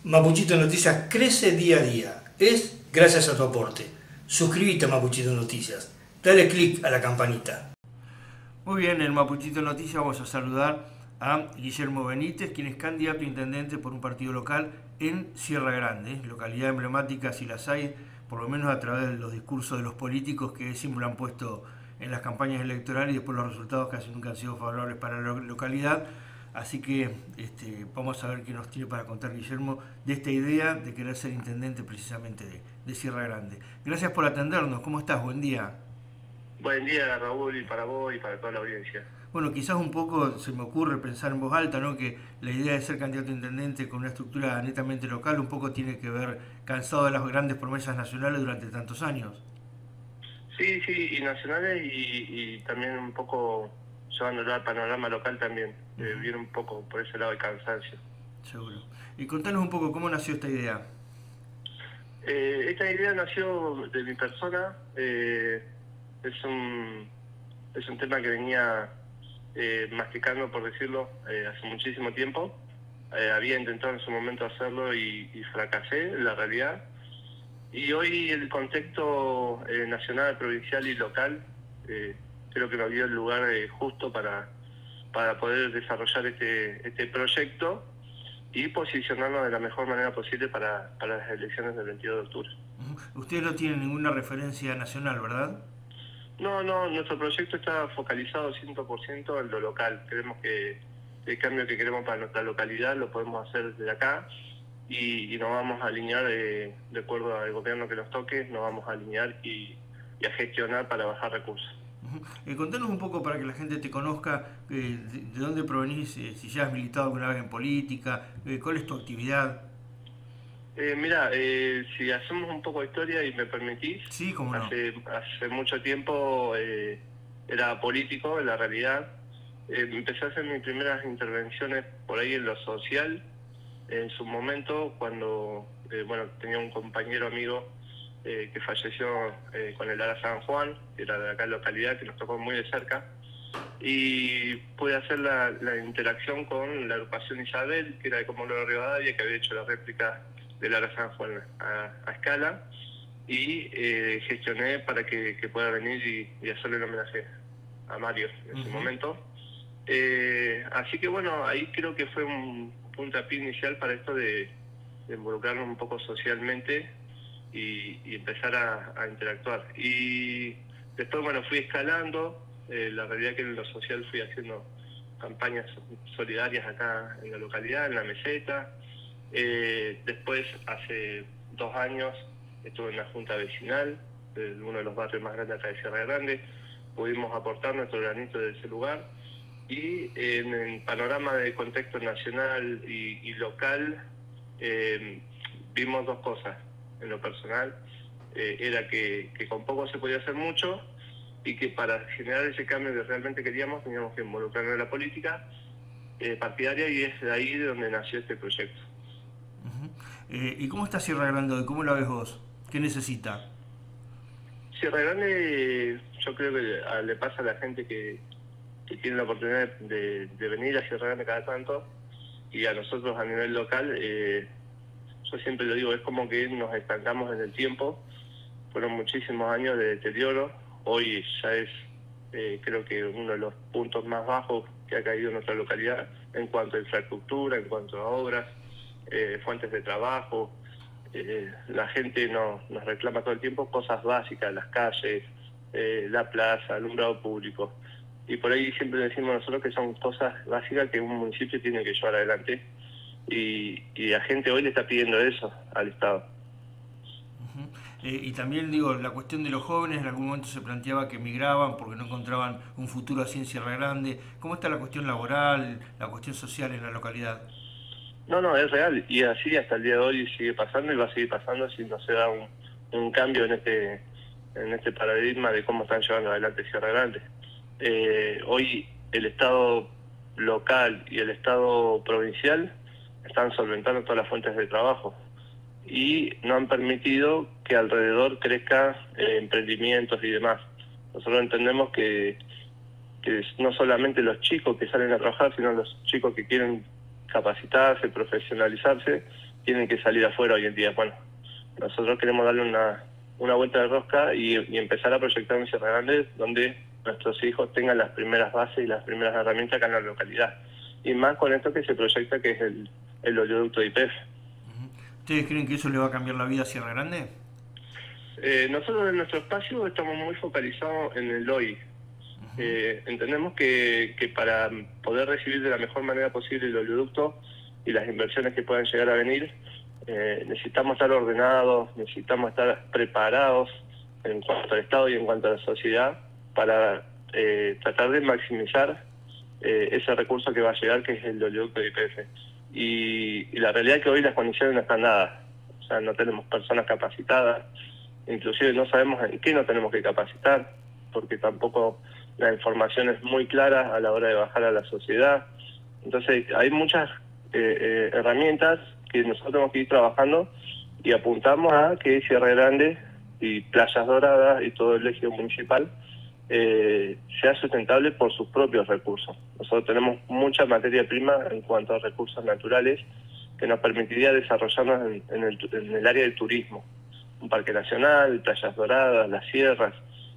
Mapuchito Noticias crece día a día. Es gracias a tu aporte. Suscríbete a Mapuchito Noticias. Dale click a la campanita. Muy bien, en Mapuchito Noticias vamos a saludar a Guillermo Benítez, quien es candidato a intendente por un partido local en Sierra Grande, localidad emblemática si las hay, por lo menos a través de los discursos de los políticos que siempre han puesto en las campañas electorales y después los resultados casi nunca han sido favorables para la localidad. Así que vamos a ver qué nos tiene para contar Guillermo de esta idea de querer ser intendente precisamente de Sierra Grande. Gracias por atendernos, ¿cómo estás? Buen día. Buen día, Raúl, y para vos y para toda la audiencia. Bueno, quizás un poco se me ocurre pensar en voz alta, ¿no? Que la idea de ser candidato a intendente con una estructura netamente local un poco tiene que ver cansado de las grandes promesas nacionales durante tantos años. Sí, y nacionales y también un poco llevándolo al panorama local también. Viene un poco por ese lado de cansancio. Seguro. Y contanos un poco cómo nació esta idea. Esta idea nació de mi persona. Es un tema que venía masticando, por decirlo, hace muchísimo tiempo. Había intentado en su momento hacerlo y fracasé, la realidad. Y hoy el contexto nacional, provincial y local creo que nos dio el lugar justo para poder desarrollar este proyecto y posicionarnos de la mejor manera posible para las elecciones del 22 de octubre. Ustedes no tienen ninguna referencia nacional, ¿verdad? No, nuestro proyecto está focalizado 100% en lo local. Creemos que el cambio que queremos para nuestra localidad lo podemos hacer desde acá y nos vamos a alinear de acuerdo al gobierno que nos toque, nos vamos a alinear y a gestionar para bajar recursos. Contanos un poco para que la gente te conozca de dónde provenís, si ya has militado alguna vez en política, cuál es tu actividad. Mira, si hacemos un poco de historia y me permitís, Sí, cómo no. hace mucho tiempo era político, en la realidad. Empecé a hacer mis primeras intervenciones por ahí en lo social, en su momento cuando tenía un compañero amigo que falleció con el ARA San Juan, que era de acá en la localidad, que nos tocó muy de cerca, y pude hacer la interacción con la agrupación Isabel, que era de Comodoro Rivadavia, que había hecho la réplica del ARA San Juan a escala, y gestioné para que pueda venir y hacerle un homenaje a Mario en ese momento. Así que bueno, ahí creo que fue un puntapié inicial para esto de involucrarnos un poco socialmente y empezar a interactuar. Y después, bueno, fui escalando. La realidad que en lo social fui haciendo campañas solidarias acá en la localidad, en la meseta. Después, hace 2 años, estuve en la junta vecinal de uno de los barrios más grandes acá de Sierra Grande. Pudimos aportar nuestro granito de ese lugar. Y en el panorama de contexto nacional y local, vimos 2 cosas. En lo personal, era que con poco se podía hacer mucho y que para generar ese cambio que realmente queríamos teníamos que involucrarnos en la política partidaria, y es de ahí de donde nació este proyecto. ¿Y cómo está Sierra Grande hoy? ¿Cómo la ves vos? ¿Qué necesita? Sierra Grande, yo creo que le pasa a la gente que tiene la oportunidad de venir a Sierra Grande cada tanto, y a nosotros a nivel local, yo siempre lo digo, es como que nos estancamos en el tiempo. Fueron muchísimos años de deterioro. Hoy ya es, creo que uno de los puntos más bajos que ha caído en nuestra localidad en cuanto a infraestructura, en cuanto a obras, fuentes de trabajo. La gente nos reclama todo el tiempo cosas básicas, las calles, la plaza, alumbrado público. Y por ahí siempre decimos nosotros que son cosas básicas que un municipio tiene que llevar adelante. Y la gente hoy le está pidiendo eso al Estado. Y también digo, la cuestión de los jóvenes, en algún momento se planteaba que migraban porque no encontraban un futuro así en Sierra Grande. ¿Cómo está la cuestión laboral, la cuestión social en la localidad? No, es real, y así hasta el día de hoy sigue pasando y va a seguir pasando si no se da un cambio en este paradigma de cómo están llevando adelante Sierra Grande. Hoy el Estado local y el Estado provincial están solventando todas las fuentes de trabajo y no han permitido que alrededor crezca emprendimientos y demás. Nosotros entendemos que no solamente los chicos que salen a trabajar, sino los chicos que quieren capacitarse, profesionalizarse, tienen que salir afuera hoy en día. Bueno, nosotros queremos darle una vuelta de rosca y empezar a proyectar un Sierra Grande donde nuestros hijos tengan las primeras bases y las primeras herramientas acá en la localidad. Y más con esto que se proyecta, que es el oleoducto de YPF. ¿Ustedes creen que eso le va a cambiar la vida a Sierra Grande? Nosotros en nuestro espacio estamos muy focalizados en el hoy. Entendemos que para poder recibir de la mejor manera posible el oleoducto y las inversiones que puedan llegar a venir, necesitamos estar ordenados, necesitamos estar preparados en cuanto al Estado y en cuanto a la sociedad para tratar de maximizar ese recurso que va a llegar, que es el oleoducto de YPF. Y la realidad es que hoy las condiciones no están dadas. O sea, no tenemos personas capacitadas, inclusive no sabemos en qué nos tenemos que capacitar, porque tampoco la información es muy clara a la hora de bajar a la sociedad. Entonces hay muchas herramientas que nosotros tenemos que ir trabajando y apuntamos a que Sierra Grande y Playas Doradas y todo el ejido municipal sea sustentable por sus propios recursos. Nosotros tenemos mucha materia prima en cuanto a recursos naturales que nos permitiría desarrollarnos en el área del turismo. Un parque nacional, Playas Doradas, las sierras,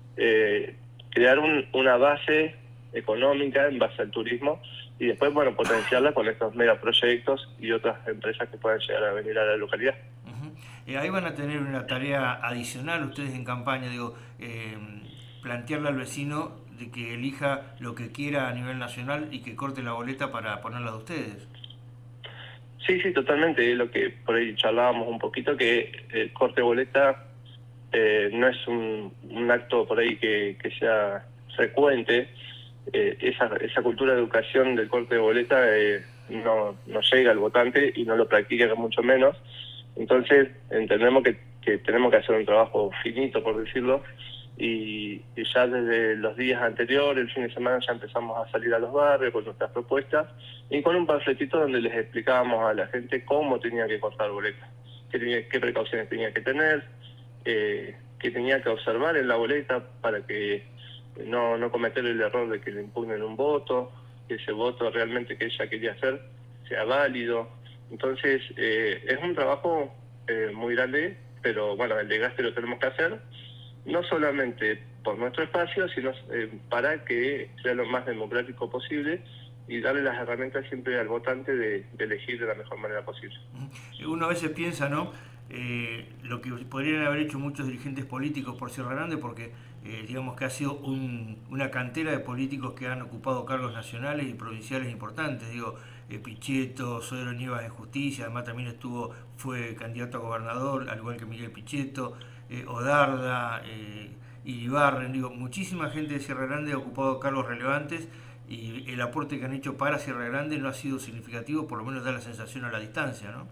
crear una base económica en base al turismo y después, bueno, potenciarla con estos megaproyectos y otras empresas que puedan llegar a venir a la localidad. Ahí van a tener una tarea adicional ustedes en campaña, digo, plantearle al vecino de que elija lo que quiera a nivel nacional y que corte la boleta para ponerla de ustedes. Sí, totalmente. Es lo que por ahí charlábamos un poquito, que el corte de boleta no es un acto por ahí que sea frecuente. Esa cultura de educación del corte de boleta no llega al votante y no lo practica mucho menos. Entonces entendemos que tenemos que hacer un trabajo finito, por decirlo, y ya desde los días anteriores, el fin de semana, ya empezamos a salir a los barrios con nuestras propuestas y con un panfletito donde les explicábamos a la gente cómo tenía que cortar boleta, qué precauciones tenía que tener, qué tenía que observar en la boleta para que no cometer el error de que le impugnen un voto, que ese voto realmente que ella quería hacer sea válido. Entonces es un trabajo muy grande, pero bueno, el desgaste lo tenemos que hacer, no solamente por nuestro espacio, sino para que sea lo más democrático posible y darle las herramientas siempre al votante de elegir de la mejor manera posible. Uno a veces piensa, ¿no?, lo que podrían haber hecho muchos dirigentes políticos por Sierra Grande, porque digamos que ha sido una cantera de políticos que han ocupado cargos nacionales y provinciales importantes. Digo, Pichetto, Sodero Nievas en Justicia, además también fue candidato a gobernador, al igual que Miguel Pichetto, Odarda, Iribarren. Digo, muchísima gente de Sierra Grande ha ocupado cargos relevantes y el aporte que han hecho para Sierra Grande no ha sido significativo, por lo menos da la sensación a la distancia, ¿no?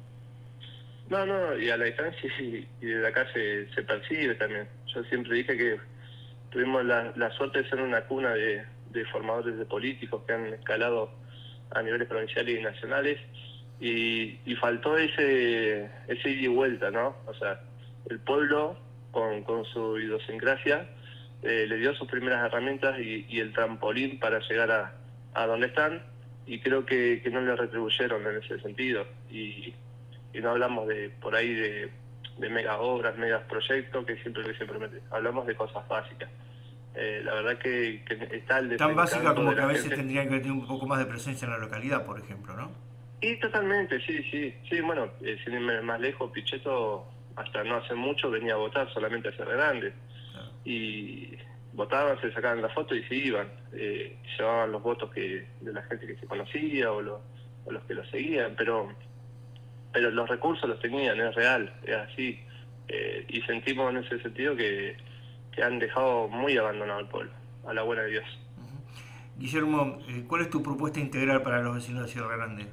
No, y a la distancia y desde acá se percibe también. Yo siempre dije que tuvimos la suerte de ser una cuna de formadores de políticos que han escalado a niveles provinciales y nacionales y faltó ese ida y vuelta, ¿no? O sea, el pueblo con su idiosincrasia le dio sus primeras herramientas y el trampolín para llegar a donde están, y creo que no le retribuyeron en ese sentido. Y no hablamos por ahí de mega obras, megas proyectos que siempre hablamos de cosas básicas. La verdad que está el tan básica como que a veces gente. Tendrían que tener un poco más de presencia en la localidad, por ejemplo, ¿no? Y totalmente, sí, bueno, sin irme más lejos, Pichetto hasta no hace mucho venía a votar solamente a Sierra Grande. Claro. Y votaban, se sacaban la foto y se iban. Llevaban los votos de la gente que se conocía o los que lo seguían, pero los recursos los tenían, es real, es así. Y sentimos en ese sentido que han dejado muy abandonado al pueblo, a la buena de Dios. Guillermo, ¿cuál es tu propuesta integral para los vecinos de Sierra Grande?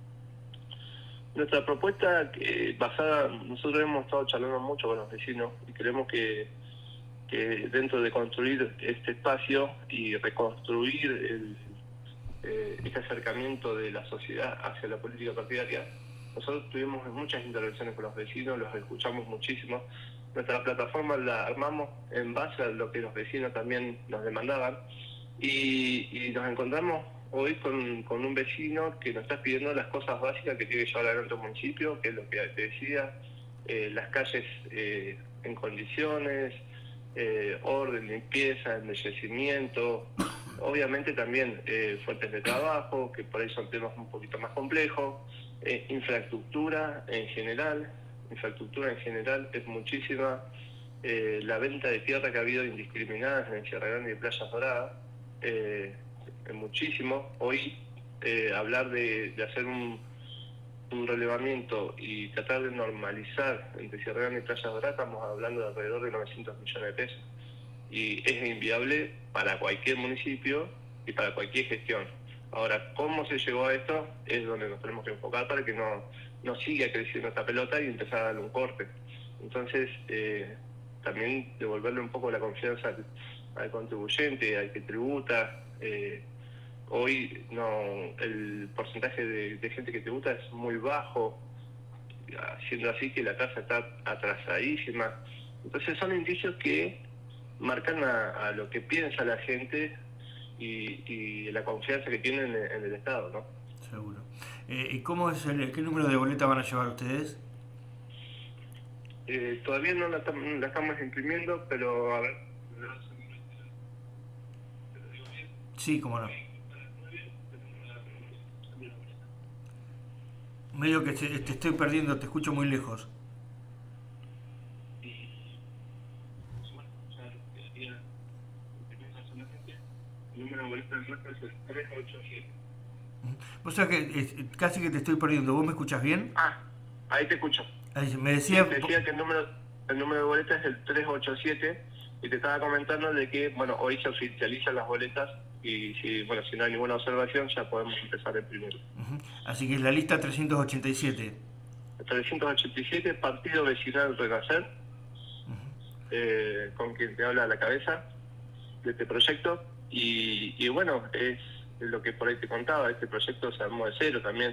Nuestra propuesta, nosotros hemos estado charlando mucho con los vecinos y creemos que dentro de construir este espacio y reconstruir este acercamiento de la sociedad hacia la política partidaria, nosotros tuvimos muchas intervenciones con los vecinos, los escuchamos muchísimo. Nuestra plataforma la armamos en base a lo que los vecinos también nos demandaban y nos encontramos hoy con un vecino que nos está pidiendo las cosas básicas que tiene que llevar adelante un municipio, que es lo que te decía, las calles en condiciones, orden, limpieza, embellecimiento, obviamente también fuentes de trabajo, que por ahí son temas un poquito más complejos, infraestructura en general es muchísima, la venta de tierra que ha habido indiscriminada en Sierra Grande y Playas Doradas, es muchísimo. Hoy hablar de hacer un relevamiento y tratar de normalizar entre Sierra Grande y Playas Doradas, estamos hablando de alrededor de 900 millones de pesos. Y es inviable para cualquier municipio y para cualquier gestión. Ahora, ¿cómo se llegó a esto? Es donde nos tenemos que enfocar para que no siga creciendo esta pelota y empezar a darle un corte. Entonces, también devolverle un poco la confianza al contribuyente, al que tributa. Hoy el porcentaje de gente que tributa es muy bajo, siendo así que la tasa está atrasadísima. Entonces son indicios que marcan a lo que piensa la gente y la confianza que tienen en el Estado, ¿no? Seguro. ¿Y cómo es qué número de boleta van a llevar ustedes? Todavía no la estamos imprimiendo, pero a ver. Sí, cómo no. Medio que te estoy perdiendo, te escucho muy lejos. El número de boleta de nuestra es el 387. O sea que casi que te estoy perdiendo. ¿Vos me escuchás bien? Ahí te escucho. Me decía... Te decía que el número de boleta es el 387 y te estaba comentando de que, bueno, hoy se oficializan las boletas y si no hay ninguna observación ya podemos empezar a imprimir. Así que es la lista 387. 387, Partido Vecinal Renacer, con quien te habla a la cabeza de este proyecto. Y bueno, es lo que por ahí te contaba, este proyecto se armó de cero también.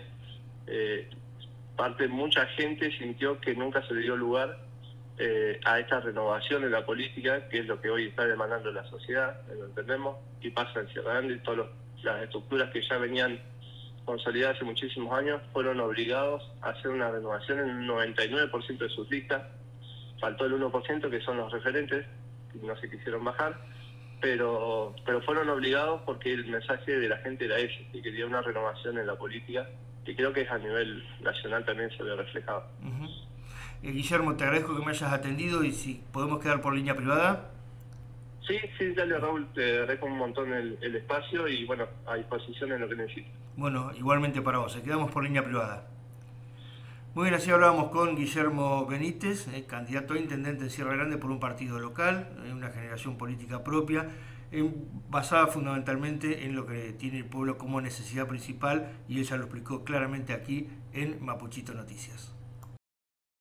Mucha gente sintió que nunca se le dio lugar a esta renovación de la política, que es lo que hoy está demandando la sociedad, lo entendemos, y pasa en Sierra Grande, y todas las estructuras que ya venían consolidadas hace muchísimos años fueron obligados a hacer una renovación en un 99% de sus listas. Faltó el 1% que son los referentes, que no se quisieron bajar, pero fueron obligados porque el mensaje de la gente era ese, que quería una renovación en la política, que creo que es a nivel nacional también se ve reflejado. Guillermo, te agradezco que me hayas atendido y si podemos quedar por línea privada. Sí, dale Raúl, te agradezco un montón el espacio y bueno, a disposición en lo que necesites. Bueno, igualmente para vos, quedamos por línea privada. Muy bien, así hablábamos con Guillermo Benítez, candidato a intendente en Sierra Grande por un partido local, una generación política propia, basada fundamentalmente en lo que tiene el pueblo como necesidad principal, y ella lo explicó claramente aquí en Mapuchito Noticias.